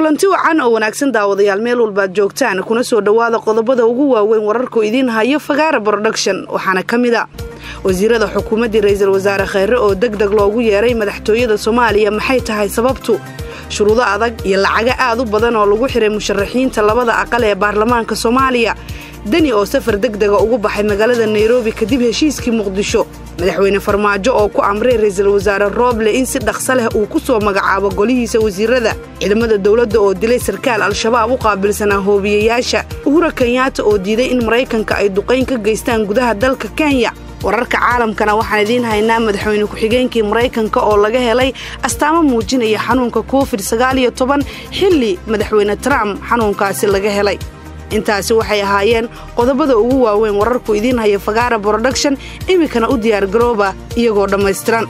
kulanti wacan oo wanaagsan daawadayaal meel walba joogtaan kuna soo dhawaada qodobada ugu waaweyn wararka idin hayo Fagaara Production waxaana kamida wasiirada xukuumadda ra'iisul wasaare Khayre oo degdeg loogu yeeray madaxtooyada Soomaaliya maxay tahay sababtu shuruudo adag iyo lacag aad u badan oo lagu xiray musharaxiinta labada aqal ee baarlamaanka Soomaaliya dani oo safar degdeg ugu baxay magaalada Nairobi kadib heshiiskii Muqdisho madaxweyne Farmaajo oo ku amray ra'iisul wasaare Roble in si dhaqso leh uu ku soo magacaabo golihiisa wasiirada ciidamada dawladda oo dilay sarkaal al-shabaab u qaabilsanaa hoobiyeyaasha Uhuru Kenyatta oo diiday in Mareykanka ay duqeyn ka geystaan gudaha dalka Kenya wararka caalamkana waxaan idin haynaa madaxweyne ku-xigeenkii Mareykanka oo laga helay astaamo muujinaya xanuunka COVID-19 xilli madaxweyne Trump xanuunkaasi laga helay intaasi waxay ahaayeen qodobada ugu waaweyn wararku idin haya Fagaara Production imikana u diyaar garooba iyagoo dhameystiran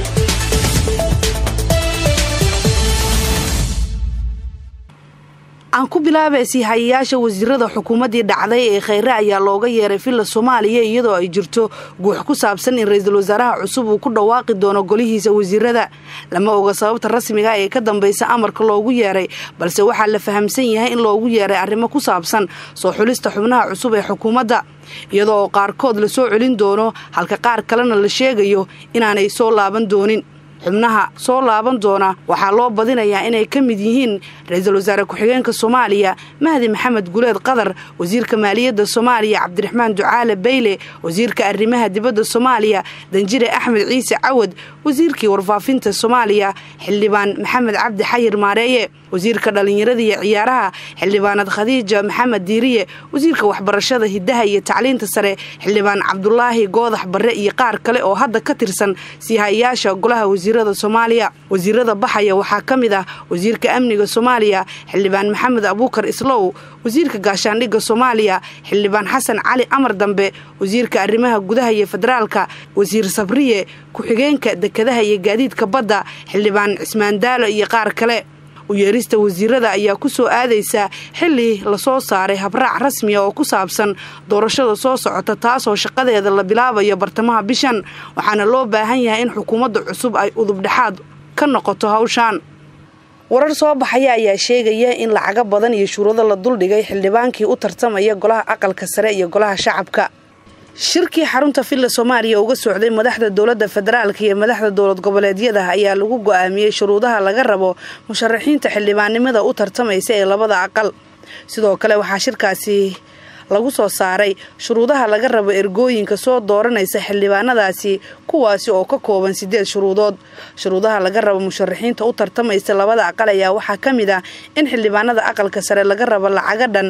aan ku bilaabay hayaasha wasiirada xukuumadii dhacday ee Khayre ayaa looga yeeray filla Soomaaliya iyadoo ay jirto guux ku saabsan in ra'iisul wasaaraha cusub uu ku dhawaaqi doono golihiisa wasiirada lama oga sababta rasmiga ah ee ka dambaysa amarka loogu yeeray balse waxa la fahamsan yahay in loogu yeeray arrimo ku saabsan soo xulista xubnaha cusub ee xukuumadda iyadoo qaarkood la soo celin doono halka qaar kalena la sheegayo inaanay soo laaban doonin xubnaha soo laaban doona waxaa loo badinayaa inay ka mid yihiin ra'iisul wasaare ku-xigeenka Soomaaliya Mahdi Maxamed Guleed Qadar wasiirka maaliyadda Soomaaliya Cabdiraxmaan Ducaale Bayle wasiirka arrimaha dibadda Soomaaliya Danjire Axmed Ciise Cawad wasiirkii warfaafinta Soomaaliya Xildhibaan Maxamed Cabdi Xayir Maareeye wasiirka dhalinyarada iyo ciyaaraha Xildhibaanad Khadiija Maxamed Diiriye wasiirka waxbarashada hidaha iyo tacliinta sare Xildhibaan Cabdullaahi Goodax Barre iyo qaar kale oo hadda ka tirsan siyaasada golaha wasiirada Soomaaliya wasiirada baxaya waxaa kamid ah wasiirka amniga Soomaaliya Xildhibaan Maxamed Abuukar Islow wasiirka gaashaandhigga Soomaaliya Xildhibaan Xasan Cali Amar Dambe wasiirka arrimaha gudaha iyo federaalka wasiir Sabriye ku-xigeenka dekedaha iyo gaadiidka badda Xildhibaan Cismaan Daalo iyo qaar kale u yeerista wasiirada ayaa ku soo aadaysa xilli la soo saaray habraac rasmi ah oo ku saabsan doorashada soo socota taas oo shaqadeeda la bilaabayo bartamaha bishan waxaana loo baahan yahay in xukuumadda cusub ay udub dhaxaad ka noqoto hawshan warar soo baxaya ayaa sheegaya in lacag badan iyo shuruudo la duldhigay xildhibaankii u tartamaya golaha aqalka sare iyo golaha shacabka shirkii xarunta filla Soomaaliya uga socday madaxda dawladda federaalka iyo madaxda dawlad goboleedyada ayaa lagu go'aamiyay shuruudaha laga rabo musharaxiinta xildhibaanimada u tartamaysa ee labada aqal sidoo kale waxaa shirkaasi lagu soo saaray shuruudaha laga rabo ergooyinka soo dooranaysa xildhibaanadaasi kuwaasi oo ka kooban 8 shuruudood shuruudaha laga rabo musharaxiinta u tartamaysa labada aqal ayaa waxaa kamid ah in xildhibaanada aqalka sare laga rabo lacag dhan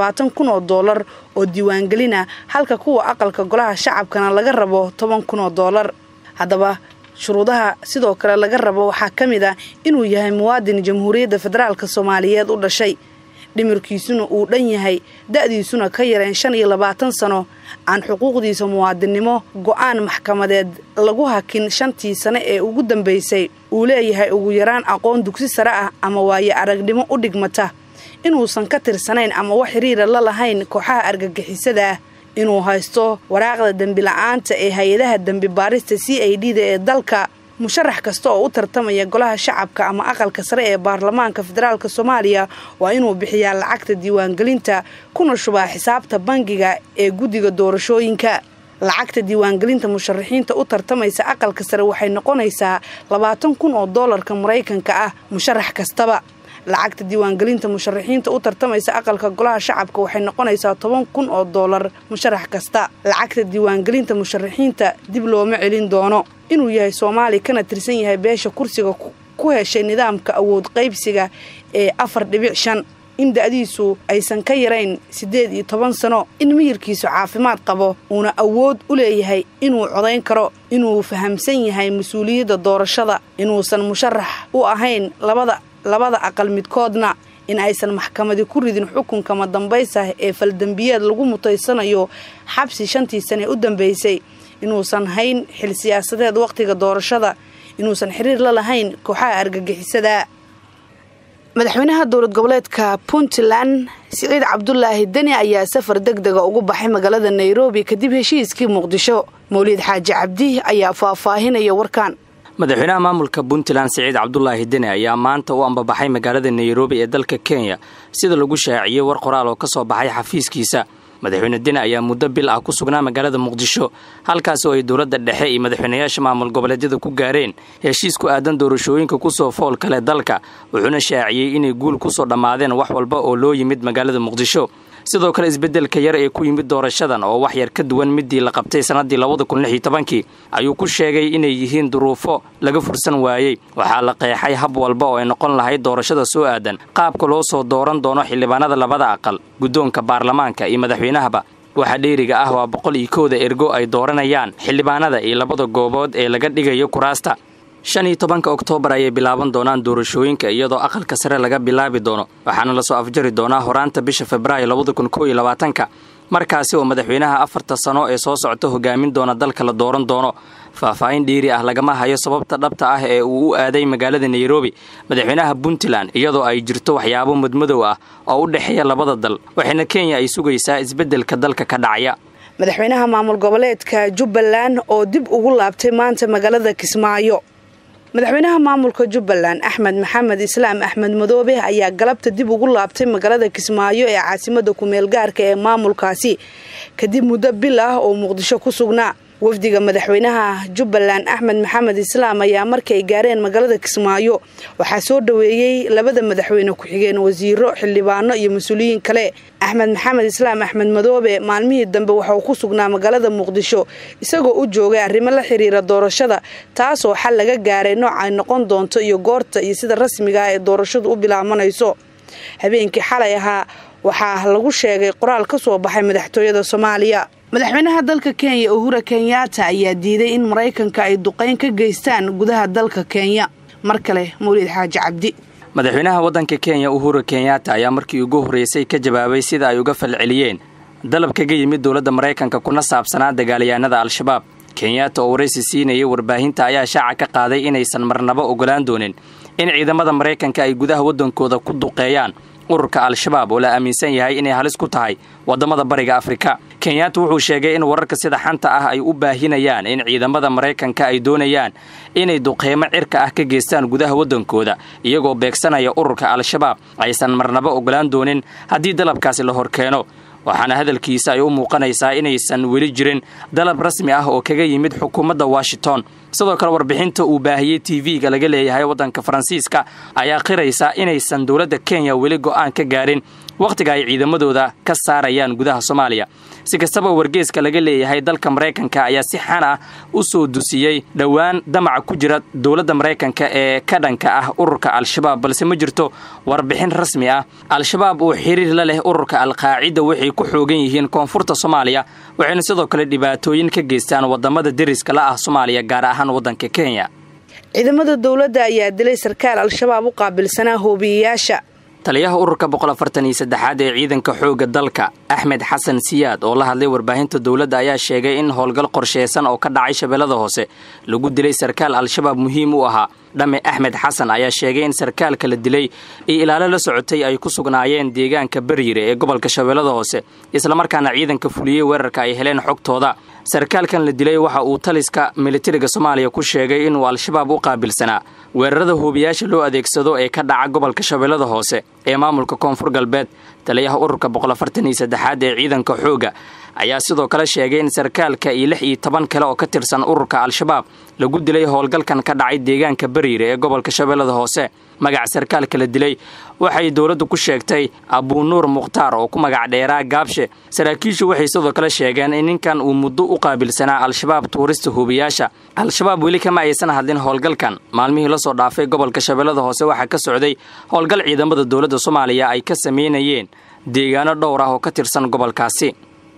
$20,000 oo diiwaan gelina halka kuwa aqalka golaha shacabkana laga rabo $10,000 hadaba shuruudaha sidoo kale laga rabo waxaa kamid ah inuu yahay muwaadin jamhuuriyadda federaalka Soomaaliyeed u dhashay dhimirkiisuna uu dhan yahay da'diisuna ka yareen 25 sano aan xuquuqdiisa muwaadinimo go'aan maxkamadeed lagu hakin 5 sano ee ugu dambeysay uu leeyahay ugu yaraan aqoon dugsi sare ah ama waaye aragnimo u dhigmata inuusan ka tirsanayn ama wax xiriir la lahayn kooxaha argagixisada inuu haysto waraaqda dambi la'aanta ee hay'adaha dambi baarista CID ee dalka musharax kasta oo u tartamaya golaha shacabka ama aqalka sare ee baarlamaanka federaalka Soomaaliya waa inuu bixiyaa lacagta diiwaan gelinta kuna shubaa xisaabta bangiga ee guddiga doorashooyinka lacagta diiwaan gelinta musharaxiinta u tartamaysa aqalka sare waxay noqonaysaa $20,000 Mareykanka ah musharax kastaba lacagta diiwaan gelinta musharaxiinta u tartamaysa aqalka golaha shacabka waxay noqonaysaa $10,000 musharax kasta lacagta diiwaan gelinta musharaxiinta dib looma celin doono inuu yahay Soomaali kana tirsan yahay beesha kursiga ku heshay nidaamka awood qaybsiga ee 4.5 in da'diisu aysan ka yarayn 18 sano in miyirkiisu caafimaad qabo una awood u leeyahay inuu codayn karo inuu fahamsan yahay mas'uuliyadda doorashada inuusan musharax u ahayn labada aqal midkoodna in aysan maxkamadi ku ridin xukunka ma dambaysa ee faldambiyeed lagu mutaysanayo xabsi 5 sano u dambeysay inuusan hayn xil siyaasadeed waqtiga doorashada inuusan xiriir la lahayn kooxaha argagixisada madaxweynaha dowlad goboleedka Puntland Siciid Cabdullaahi Dani ayaa safar degdeg ugu baxay magaalada Nairobi kadib heshiiskii Muqdisho Mawlid Xaaji Cabdi ayaa faahfaahinaya warkan madaxweynaha maamulka Puntland Saciid Cabdullaahi Dene ayaa maanta u ambabaxay magaalada Nairobi ee dalka Kenya sida lagu shaaciyay war qoraal oo ka soo baxay xafiiskiisa. madaxweyne Dene ayaa muddo bil ah ku sugnaa magaalada Muqdisho halkaas oo ay dowladda dhexe iyo madaxweynayaasha maamul goboleedyada ku gaareen heshiis ku aadan doorashooyinka ku soo fool kale dalka wuxuuna shaaciyay inay guul ku soo dhamaadeen wax walba oo loo yimid magaalada Muqdisho. sidoo kale isbedelka yar ee ku yimid doorashadan oo wax yar ka duwan midii la qabtay sanadii 2016 ayuu ku sheegay inay yihiin duruufo laga fursan waayay. waxaa la qeexay hab walba oo ay noqon lahayd doorashada soo aadan qaabka loo soo dooran doono xildhibaanada labada aqal guddoonka baarlamaanka iyo madaxweynahaba. waxa dheeriga ah waa 101 ergo ay dooranayaan xildhibaanada iyo labada goobood ee laga dhigayo kuraasta. 15 Oktoobar ayay bilaaban doonaan doorashooyinka iyadoo aqalka sare laga bilaabi doono waxaana la soo afjari doonaa horaanta bisha Febraayo 2021 markaasi oo madaxweynaha 4 sano ee soo socota hogaamin doona dalka la dooran doono. faahfaahin dheeri ah lagama hayo sababta dhabta ah ee uu u aaday magaalada Nairobi madaxweynaha Puntland iyadoo ay jirto waxyaabo mudmadow ah oo u dhaxeeya labada dal waxayna Kenya ay sugaysaa isbedelka dalka ka dhacaya. madaxweynaha maamul goboleedka Jubbaland oo dib ugu laabtay maanta magaalada Kismaayo. madaxweynaha maamulka Jubbaland Axmed Maxamed Islaam Axmed Madoobe ayaa galabta dib ugu laabtay magaalada Kismaayo ee caasimada ku meel gaarka ee maamulkaasi kadib muddo bil ah oo Muqdisho ku sugnaa. wafdiga madaxweynaha Jubbaland Axmed Maxamed Islaam ayaa markay ay gaareen magaalada Kismaayo waxaa soo dhaweeyay labada madaxweyne ku xigeen wasiiro xildhibaano iyo mas'uuliyiin kale. Axmed Maxamed Islaam Axmed Madoobe maalmihii dambe waxa uu ku sugnaa magaalada Muqdisho isagoo u joogay arrimo la xiriira doorashada taas oo xal laga gaaray nooc ay noqon doonto iyo goorta iyo sida rasmiga ah ee doorashadu u bilaabanayso. habeenkii xalay ahaa waxaa lagu sheegay qoraal ka soo baxay madaxtooyada Soomaaliya. madaxweynaha dalka Kenya Uhuru Kenyatta ayaa diiday in Mareykanka ay duqeyn ka geystaan gudaha dalka Kenya. mar kale Mawlid Xaaji Cabdi. madaxweynaha wadanka Kenya Uhuru Kenyatta ayaa markii ugu horeysay ka jawaabay sida ay uga falceliyeen dalab kaga yimid dowladda Mareykanka kuna saabsanaa dagaalyahanada Al-Shabaab. Kenyatta oo wareysi siinayay warbaahinta ayaa shaaca ka qaaday inaysan marnaba ogolaan doonin in ciidamada Mareykanka ay gudaha wadankooda ku duqeeyaan ururka Al-Shabaab oo la aaminsan yahay inay halis ku tahay wadamada bariga Afrika. Kenyatta wuxuu sheegay in wararka sida xanta ah ay u baahinayaan in ciidamada Mareykanka ay doonayaan inay duqeymo cirka ah ka geystaan gudaha wadankooda iyagoo beegsanaya ururka Al-Shabaab aysan marnaba ogolaan doonin haddii dalabkaasi la horkeeno. waxaana hadalkiisa ay u muuqanaysaa inaysan weli jirin dalab rasmi ah oo kaga yimid xukuumadda Washington. sidoo kale warbixinta uu baahiyay TV-ga laga leeyahay wadanka Faransiiska ayaa qiraysa inaysan dowladda Kenya weli go'aan ka gaarin waqtiga ay ciidamadooda ka saarayaan gudaha Soomaaliya. si kastaba wargeyska laga leeyahay dalka Mareykanka ayaa si xan ah u soo dusiyay dhawaan damac ku jira dowladda Mareykanka ee ka dhanka ah ururka Al-Shabaab balse ma jirto warbixin rasmi ah. Al-Shabaab oo xiriir la leh ururka Al-Qaacida waxay ku xoogan yihiin koonfurta Soomaaliya waxayna sidoo kale dhibaatooyin ka geystaan wadamada deriska la ah Soomaaliya gaar ahaan wadanka Kenya. ciidamada dowladda ayaa dilay sarkaal Al-Shabaab u qaabilsanaa hoobiyayaasha. taliyaha ururka 143 ee ciidanka xooga dalka Axmed Xasan Siyaad oo la hadlay warbaahinta dowladda ayaa sheegay in howlgal qorsheysan oo ka dhacay Shabeellada Hoose lagu dilay sarkaal Al-Shabaab muhiim u ahaa. Dhame Axmed Xasan ayaa sheegay in sarkaalka la dilay ay ilaalo la socotay ay ku sugnaayeen deegaanka Bariire ee gobolka Shabeellada Hoose isla markaana ciidanka fuliyay weerarka ay heleen xogtooda. sarkaalkan la dilay waxa uu taliska militariga Soomaaliya ku sheegay inuu Al-Shabaab u qaabilsanaa weerarada hoobiyaasha loo adeegsado ee ka dhaca gobolka Shabeellada Hoose ee maamulka Koonfur Galbeed. taliyaha ururka 143 ee ciidanka xooga ayaa sidoo kale sheegay in sarkaalka iyo 16 kale oo ka tirsan ururka Al-Shabaab lagu dilay howlgalkan ka dhacay deegaanka Bariire ee gobolka Shabeellada Hoose. magaca sarkaalka la dilay waxay dowladdu ku sheegtay Abu Nuur Mukhtaar oo ku magac dheeraa Gaabshe. saraakiishu waxay sidoo kale sheegeen in ninkan uu muddo u qaabilsanaa Al-Shabaab tuurista hoobiyaasha. Al-Shabaab weli kama aysan hadlin howlgalkan. maalmihii la soo dhaafay gobolka Shabeellada Hoose waxaa ka socday howlgal ciidamada dowladda Soomaaliya ay ka sameynayeen deegaano dhowr ah oo ka tirsan gobolkaasi.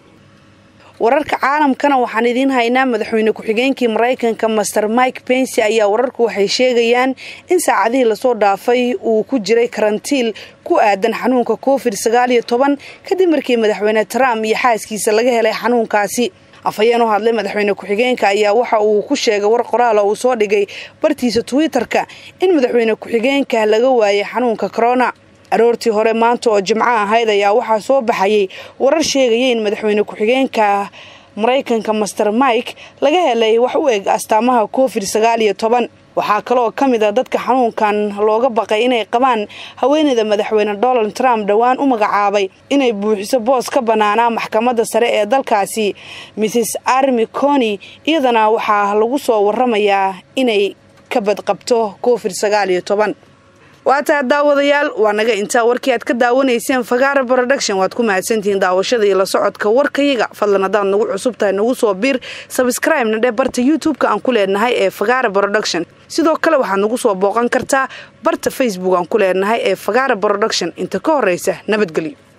wararka caalamkana waxaan idin haynaa madaxweyne ku-xigeenkii Mareykanka Mr. Mike Pence ayaa wararku waxay sheegayaan in saacadihii la soo dhaafay uu ku jiray karantiil ku aadan xanuunka COVID-19 kadib markii madaxweyne Trump iyo xaaskiisa laga helay xanuunkaasi. afhayeen u hadlay madaxweyne ku-xigeenka ayaa waxa uu ku sheegay war qoraal oo uu soo dhigay bartiisa Twitter-ka in madaxweyne ku-xigeenka laga waayay xanuunka corona. aroortii hore maanta oo Jimco ahayd ayaa waxaa soo baxayay warar sheegaya in madaxweyne ku-xigeenka Mareykanka Mr. Mike laga helay wax u eg astaamaha COVID-19. waxaa kaloo ka mid ah dadka xanuunkan looga baqay inay qabaan haweeneyda madaxweyne Donald Trump dhawaan u magacaabay inay buuxiso boos ka banaana maxkamadda sare ee dalkaasi Mrs. Amy Coney iyadana waxaa lagu soo waramayaa inay ka badqabto COVID-19 waata daawadayaal waa naga inta warkii aad ka daawanayseen Fagaare Production waad ku mahadsantihiin daawashada iyo la socodka warkayaga fadlan hadaan nagu cusub tahay nagu soo biir subscribe na dhee barta YouTube-ka aan ku leenahay ee Fagaare Production sidoo kale waxaad nagu soo booqan kartaa barta Facebook aan ku leenahay ee Fagaare Production inta ka horeysa nabadgelyo